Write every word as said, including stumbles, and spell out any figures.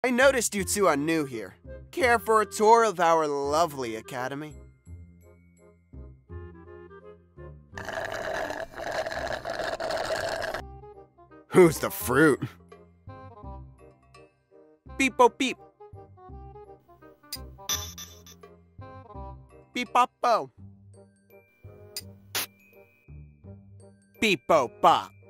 I noticed you two are new here. Care for a tour of our lovely academy? Who's the fruit? Beep-bo beep. Beep-bop-bo. Beep-bo bop.